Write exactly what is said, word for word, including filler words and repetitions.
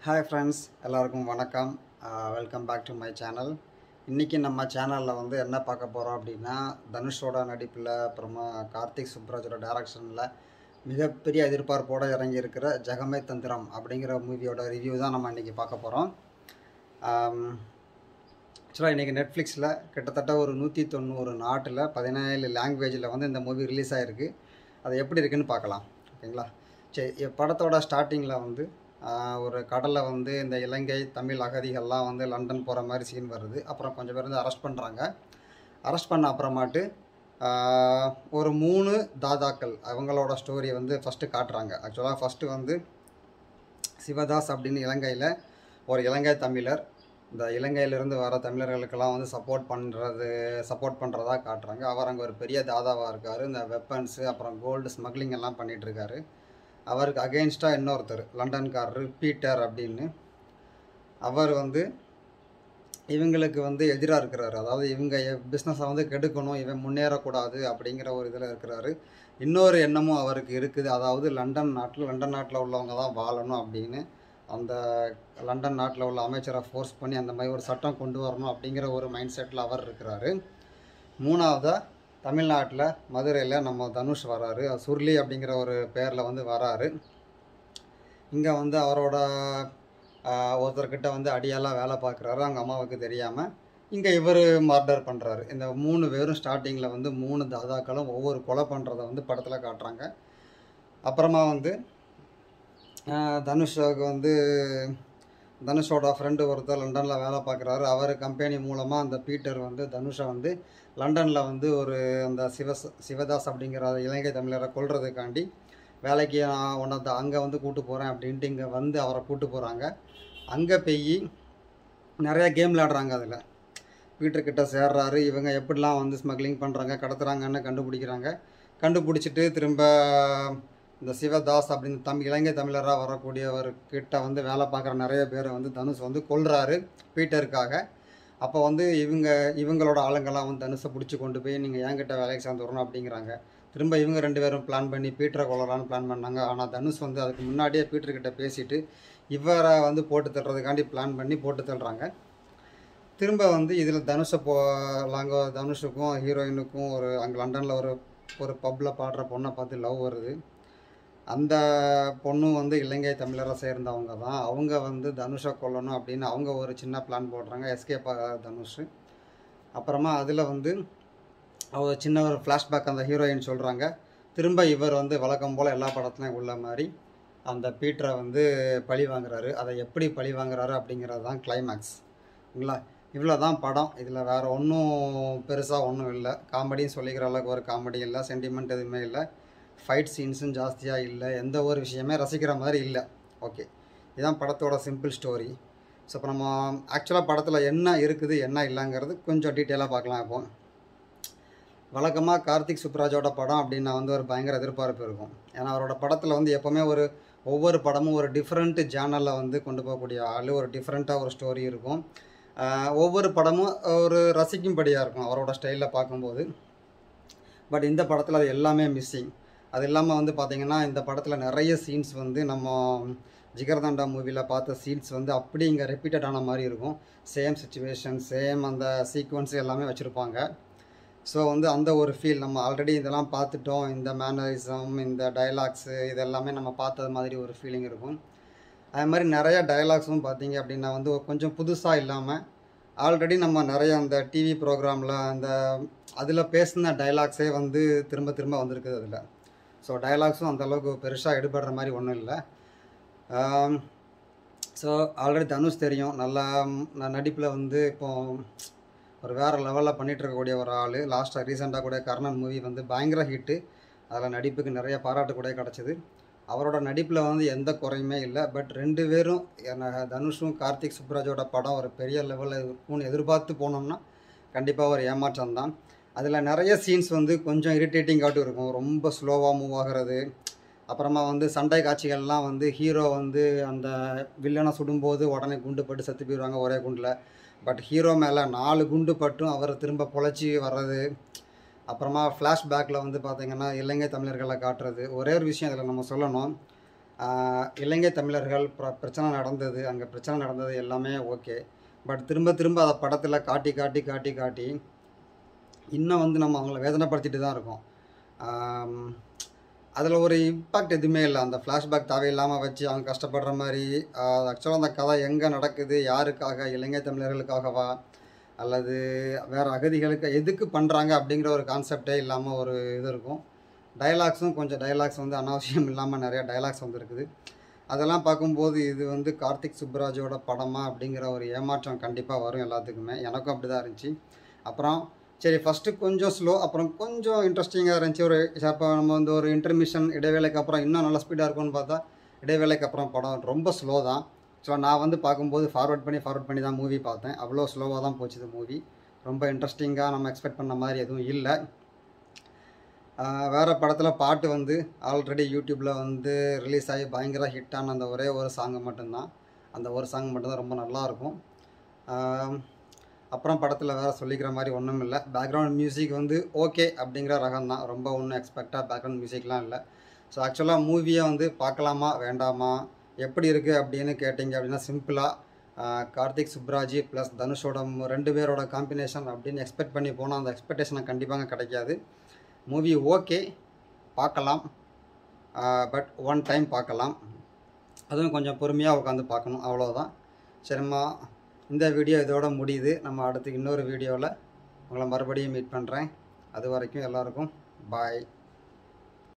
Hi friends, எல்லாருக்கும் வணக்கம். Welcome back to my channel. இன்றைக்கி நம்ம சேனலில் வந்து என்ன பார்க்க போகிறோம் அப்படின்னா, தனுஷோட நடிப்பில் அப்புறமா கார்த்திக் சுப்ராஜோட டைரக்ஷனில் மிகப்பெரிய எதிர்பார்ப்போடு இறங்கி இருக்கிற ஜெகமே தந்திரம் அப்படிங்கிற மூவியோட ரிவ்யூ தான் நம்ம இன்றைக்கி பார்க்க போகிறோம். ஆக்சுவலாக இன்றைக்கி நெட்ஃப்ளிக்ஸில் கிட்டத்தட்ட ஒரு நூற்றி தொண்ணூறு நாட்டில் பதினேழு லாங்குவேஜில் வந்து இந்த மூவி ரிலீஸ் ஆகிருக்கு. அது எப்படி இருக்குன்னு பார்க்கலாம். ஓகேங்களா? சரி, படத்தோட ஸ்டார்டிங்கில் வந்து ஒரு கடலில் வந்து இந்த இலங்கை தமிழ் அகதிகள்லாம் வந்து லண்டன் போகிற மாதிரி சீன் வருது. அப்புறம் கொஞ்சம் பேர் வந்து அரெஸ்ட் பண்ணுறாங்க. அரெஸ்ட் பண்ண அப்புறமாட்டு ஒரு மூணு தாதாக்கள் அவங்களோட ஸ்டோரி வந்து ஃபஸ்ட்டு காட்டுறாங்க. ஆக்சுவலாக ஃபஸ்ட்டு வந்து சிவதாஸ் அப்படின்னு இலங்கையில் ஒரு இலங்கை தமிழர், இந்த இலங்கையிலேருந்து வர தமிழர்களுக்கெல்லாம் வந்து சப்போர்ட் பண்ணுறது சப்போர்ட் பண்ணுறதா காட்டுறாங்க. அவர் அங்கே ஒரு பெரிய தாதாவாக இருக்கார். இந்த வெப்பன்ஸு அப்புறம் கோல்டு ஸ்மக்லிங் எல்லாம் பண்ணிகிட்ருக்காரு. அவருக்கு அகெயின்ஸ்டாக இன்னொருத்தர் லண்டன்காரர் பீட்டர் அப்படின்னு, அவர் வந்து இவங்களுக்கு வந்து எதிராக இருக்கிறாரு. அதாவது இவங்க பிஸ்னஸை வந்து கெடுக்கணும், இவன் முன்னேறக்கூடாது அப்படிங்கிற ஒரு இதில் இருக்கிறாரு. இன்னொரு எண்ணமும் அவருக்கு இருக்குது. அதாவது லண்டன் நாட்டில் லண்டன் நாட்டில் உள்ளவங்க தான் வாழணும் அப்படின்னு அந்த லண்டன் நாட்டில் உள்ள அமைச்சரை ஃபோர்ஸ் பண்ணி அந்த மாதிரி ஒரு சட்டம் கொண்டு வரணும் அப்படிங்கிற ஒரு மைண்ட் செட்டில் அவர் இருக்கிறாரு. மூணாவதாக தமிழ்நாட்டில் மதுரையில் நம்ம தனுஷ் வராரு. சுர்லி அப்படிங்கிற ஒரு பேரில் வந்து வராரு. இங்கே வந்து அவரோட ஒருத்தர்கிட்ட வந்து அடியாலாம் வேலை பார்க்குறாரு, அவங்க அம்மாவுக்கு தெரியாமல். இங்கே இவர் மர்டர் பண்ணுறாரு. இந்த மூணு பேரும் ஸ்டார்டிங்கில் வந்து மூணு தாதாக்களும் ஒவ்வொரு கொலை பண்ணுறதை வந்து படத்தில் காட்டுறாங்க. அப்புறமா வந்து தனுஷுக்கு வந்து தனுஷோட ஃப்ரெண்டு ஒருத்தர் லண்டனில் வேலை பார்க்குறாரு. அவர் கம்பெனி மூலமாக அந்த பீட்டர் வந்து தனுஷை வந்து லண்டனில் வந்து ஒரு அந்த சிவ சிவதாஸ் அப்படிங்கிற இலங்கை தமிழரை கொல்றதுக்காண்டி வேலைக்கு நான் உன்னத்தை அங்கே வந்து கூப்பிட்டு போகிறேன் அப்படின்ட்டு இங்கே வந்து அவரை கூப்பிட்டு போகிறாங்க. அங்கே போய் நிறையா கேம் விளையாடுறாங்க. அதில் பீட்டர்கிட்ட சேர்றாரு. இவங்க எப்படிலாம் வந்து ஸ்மக்லிங் பண்ணுறாங்க கடத்துறாங்கன்னு கண்டுபிடிக்கிறாங்க. கண்டுபிடிச்சிட்டு திரும்ப இந்த சிவதாஸ் அப்படின்னு தமிழ் இலங்கை தமிழராக வரக்கூடியவர்கிட்ட வந்து வேலை பார்க்குற நிறைய பேரை வந்து தனுஷ் வந்து கொல்றாரு பீட்டருக்காக. அப்போ வந்து இவங்க இவங்களோட ஆளுங்கள்லாம் வந்து தனுஷை பிடிச்சி கொண்டு போய் நீங்கள் என்கிட்ட வேலைக்கு சேர்ந்து வரணும் அப்படிங்கிறாங்க. திரும்ப இவங்க ரெண்டு பேரும் பிளான் பண்ணி பீட்டரை கொல்லலான்னு பிளான் பண்ணாங்க. ஆனால் தனுஷ் வந்து அதுக்கு முன்னாடியே பீட்டர்கிட்ட பேசிவிட்டு இவரை வந்து போட்டு தள்ளுறதுக்காண்டி பிளான் பண்ணி போட்டு தள்ளுறாங்க. திரும்ப வந்து இதில் தனுஷை போ லாங்க தனுஷுக்கும் ஹீரோயினுக்கும் ஒரு அங்கே லண்டனில் ஒரு ஒரு பப்பில் பாடுற பொண்ணை பார்த்து லவ் வருது. அந்த பொண்ணும் வந்து இலங்கை தமிழரை சேர்ந்தவங்க தான். அவங்க வந்து தனுஷை கொல்லணும் அப்படின்னு அவங்க ஒரு சின்ன பிளான் போடுறாங்க, எஸ்கேப் ஆக தனுஷ். அப்புறமா அதில் வந்து அவர் சின்ன ஒரு ஃப்ளாஷ்பேக் அந்த ஹீரோயின் சொல்கிறாங்க. திரும்ப இவர் வந்து வழக்கம் போல் எல்லா படத்துலையும் உள்ள மாதிரி அந்த பீட்டரை வந்து பழி வாங்குறாரு. அதை எப்படி பழி வாங்குறாரு அப்படிங்கிறது தான் கிளைமேக்ஸ். இல்லைங்களா? இவ்வளோ தான் படம். இதில் வேறு ஒன்றும் பெருசாக ஒன்றும் இல்லை. காமெடின்னு சொல்லிக்கிற அளவுக்கு ஒரு காமெடி இல்லை, சென்டிமெண்ட் எதுவுமே இல்லை, ஃபைட் சீன்ஸும் ஜாஸ்தியாக இல்லை, எந்த ஒரு விஷயமே ரசிக்கிற மாதிரி இல்லை. ஓகே, இதுதான் படத்தோட சிம்பிள் ஸ்டோரி. ஸோ இப்போ நம்ம ஆக்சுவலாக படத்தில் என்ன இருக்குது என்ன இல்லைங்கிறது கொஞ்சம் டீட்டெயிலாக பார்க்கலாம். இப்போ வழக்கமாக கார்த்திக் சுப்ராஜோட படம் அப்படின்னா வந்து ஒரு பயங்கர எதிர்பார்ப்பு இருக்கும். ஏன்னா அவரோட படத்தில் வந்து எப்போவுமே ஒரு ஒவ்வொரு படமும் ஒரு டிஃப்ரெண்ட் ஜேனலில் வந்து கொண்டு போகக்கூடிய ஆள், ஒரு டிஃப்ரெண்ட்டாக ஒரு ஸ்டோரி இருக்கும். ஒவ்வொரு படமும் ஒரு ரசிக்கும்படியாக இருக்கும் அவரோட ஸ்டைலில் பார்க்கும்போது. பட் இந்த படத்தில் அது எல்லாமே மிஸ்ஸிங். அது இல்லாமல் வந்து பார்த்திங்கன்னா இந்த படத்தில் நிறைய சீன்ஸ் வந்து நம்ம ஜிகர்தண்டா மூவியில் பார்த்த சீன்ஸ் வந்து அப்படி இங்கே ரிப்பீட்டட் ஆன மாதிரி இருக்கும். சேம் சுச்சுவேஷன், சேம் அந்த சீக்வன்ஸ் எல்லாமே வச்சுருப்பாங்க. ஸோ வந்து அந்த ஒரு ஃபீல் நம்ம ஆல்ரெடி இதெல்லாம் பார்த்துட்டோம், இந்த மேனரிசம், இந்த டைலாக்ஸு இதெல்லாமே நம்ம பார்த்தது மாதிரி ஒரு ஃபீலிங் இருக்கும். அது மாதிரி நிறைய டைலாக்ஸும் பார்த்திங்க அப்படின்னா வந்து கொஞ்சம் புதுசாக இல்லாமல் ஆல்ரெடி நம்ம நிறைய அந்த டிவி ப்ரோக்ராமில் அந்த அதில் பேசின டைலாக்ஸே வந்து திரும்ப திரும்ப வந்திருக்குது அதில். ஸோ டைலாக்ஸும் அந்தளவுக்கு பெருசாக எடுபடுற மாதிரி ஒன்றும் இல்லை. ஸோ ஆல்ரெடி தனுஷ் தெரியும், நல்லா நடிப்பில் வந்து இப்போது ஒரு வேறு லெவலில் பண்ணிகிட்ருக்கக்கூடிய ஒரு ஆள். லாஸ்ட்டாக ரீசெண்டாக கூட கர்ணன் மூவி வந்து பயங்கர ஹிட்டு. அதில் நடிப்புக்கு நிறைய பாராட்டு கூட கிடச்சிது. அவரோட நடிப்பில் வந்து எந்த குறையுமே இல்லை. பட் ரெண்டு பேரும் தனுஷும் கார்த்திக் சுப்ராஜோட படம் ஒரு பெரிய லெவலில் இருக்கும்னு எதிர்பார்த்து போனோம்னா கண்டிப்பாக ஒரு ஏமாற்றம் தான். அதில் நிறைய சீன்ஸ் வந்து கொஞ்சம் இரிட்டேட்டிங்காட்டும் இருக்கும், ரொம்ப ஸ்லோவாக மூவ் ஆகிறது. அப்புறமா வந்து சண்டை காட்சிகள்லாம் வந்து ஹீரோ வந்து அந்த வில்லனை சுடும்போது உடனே குண்டு பட்டு செத்து போயிடுவாங்க ஒரே குண்டில். பட் ஹீரோ மேலே நாலு குண்டு பட்டும் அவர் திரும்ப பொழைச்சி வர்றது. அப்புறமா ஃப்ளாஷ்பேக்கில் வந்து பார்த்திங்கன்னா இலங்கை தமிழர்களை காட்டுறது. ஒரே ஒரு விஷயம் இதில் நம்ம சொல்லணும், இலங்கை தமிழர்கள் பிர பிரச்சனை நடந்தது, அங்கே பிரச்சனை நடந்தது எல்லாமே ஓகே. பட் திரும்ப திரும்ப அதை படத்தில் காட்டி காட்டி காட்டி காட்டி இன்னும் வந்து நம்ம அவங்கள வேதனைப்படுத்திட்டு தான் இருக்கோம். அதில் ஒரு இம்பேக்ட் எதுவுமே இல்லை. அந்த ஃப்ளாஷ்பேக் தேவையில்லாமல் வச்சு அவங்க கஷ்டப்படுற மாதிரி. ஆக்சுவலாக அந்த கதை எங்கே நடக்குது, யாருக்காக, இலங்கை தமிழர்களுக்காகவா அல்லது வேறு அகதிகளுக்கு எதுக்கு பண்ணுறாங்க அப்படிங்கிற ஒரு கான்செப்டே இல்லாமல் ஒரு இது இருக்கும். டயலாக்ஸும் கொஞ்சம் டயலாக்ஸ் வந்து அனாவசியம் இல்லாமல் நிறையா டயலாக்ஸ் வந்து இருக்குது. அதெல்லாம் பார்க்கும்போது இது வந்து கார்த்திக் சுப்புராஜோட படமா அப்படிங்கிற ஒரு ஏமாற்றம் கண்டிப்பாக வரும் எல்லாத்துக்குமே. எனக்கும் அப்படி தான் இருந்துச்சு. அப்புறம் சரி ஃபஸ்ட்டு கொஞ்சம் ஸ்லோ, அப்புறம் கொஞ்சம் இன்ட்ரெஸ்டிங்காக இருந்துச்சு. ஒரு அப்போ நம்ம வந்து ஒரு இன்டர்மிஷன் இடைவேளைக்கு அப்புறம் இன்னும் நல்லா ஸ்பீடாக இருக்கும்னு பார்த்தா இடைவேளைக்கு அப்புறம் படம் ரொம்ப ஸ்லோ தான். ஸோ நான் வந்து பார்க்கும்போது ஃபார்வர்ட் பண்ணி ஃபார்வர்ட் பண்ணி தான் மூவி பார்த்தேன். அவ்வளோ ஸ்லோவாக தான் போச்சு இது மூவி. ரொம்ப இன்ட்ரெஸ்டிங்காக நம்ம எக்ஸ்பெக்ட் பண்ண மாதிரி எதுவும் இல்லை. வேறு படத்தில் பாட்டு வந்து ஆல்ரெடி யூடியூப்பில் வந்து ரிலீஸ் ஆகி பயங்கர ஹிட்டான அந்த ஒரே ஒரு சாங்கு மட்டும்தான். அந்த ஒரு சாங் மட்டும்தான் ரொம்ப நல்லாயிருக்கும். அப்புறம் படத்தில் வேறு சொல்லிக்கிற மாதிரி ஒன்றும் இல்லை. பேக்ரவுண்ட் மியூசிக் வந்து ஓகே அப்படிங்கிற ரகம் தான். ரொம்ப ஒன்றும் எக்ஸ்பெக்டாக பேக்ரவுண்ட் மியூசிக்லாம் இல்லை. ஸோ ஆக்சுவலாக மூவியை வந்து பார்க்கலாமா வேண்டாமா எப்படி இருக்குது அப்படின்னு கேட்டிங்க அப்படின்னா சிம்பிளாக கார்த்திக் சுப்புராஜ் ப்ளஸ் தனுஷோட ரெண்டு பேரோட காம்பினேஷன் அப்படின்னு எக்ஸ்பெக்ட் பண்ணி போனால் அந்த எக்ஸ்பெக்டேஷனை கண்டிப்பாக கிடைக்காது. மூவி ஓகே, பார்க்கலாம். பட் ஒன் டைம் பார்க்கலாம். அதுவும் கொஞ்சம் பொறுமையாக உட்காந்து பார்க்கணும், அவ்வளோதான். சரிம்மா, இந்த வீடியோ இதோட முடியுது. நம்ம அடுத்து இன்னொரு வீடியோவில் உங்களை மறுபடியும் மீட் பண்ணுறேன். அது வரைக்கும் எல்லாருக்கும் பாய்.